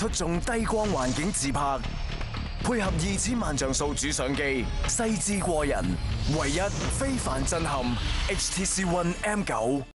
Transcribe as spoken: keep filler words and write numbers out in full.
出眾低光環境自拍，配合二千萬像素主相機，細緻過人，唯一非凡震撼 H T C One M 九。